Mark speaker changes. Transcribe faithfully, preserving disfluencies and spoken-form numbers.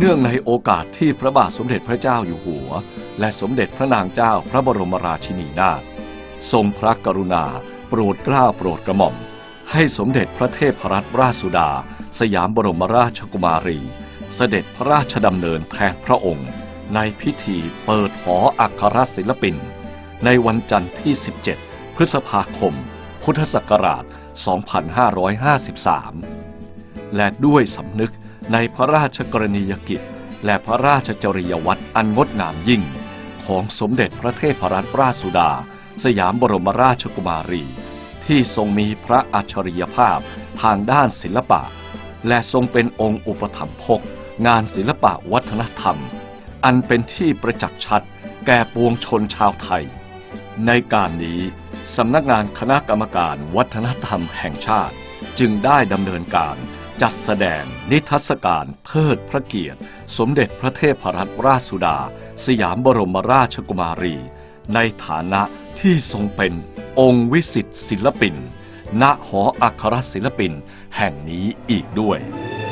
Speaker 1: นื่องในโอกาสที่พระบาทสมเด็จพระเจ้าอยู่หัวและสมเด็จพระนางเจ้าพระบรมราชินีนาถทรงพระกรุณาโปรดเกล้าโปรดกระหม่อมให้สมเด็จพระเทพรัตนราชสุดาสยามบรมราชกุมารีเสด็จพระราชดำเนินแทนพระองค์ในพิธีเปิดหออัครศิลปินในวันจันทร์ที่สิบเจ็ดพฤษภาคมพุทธศักราชสองพันห้าร้อยห้าสิบสามและด้วยสำนึกในพระราชกรณียกิจและพระราชจริยวัตรอันงดงามยิ่งของสมเด็จพระเทพรัตนราชสุดาสยามบรมราชกุมารีที่ทรงมีพระอัจฉริยภาพทางด้านศิลปะและทรงเป็นองค์อุปถัมภกงานศิลปะวัฒนธรรมอันเป็นที่ประจักษ์ชัดแก่ปวงชนชาวไทยในการนี้สำนักงานคณะกรรมการวัฒนธรรมแห่งชาติจึงได้ดำเนินการจัดแสดงนิทรรศการเทิดพระเกียรติสมเด็จพระเทพรัตนราชสุดาสยามบรมราชกุมารีในฐานะที่ทรงเป็นองค์วิสิตศิลปินณหออัครศิลปินแห่งนี้อีกด้วย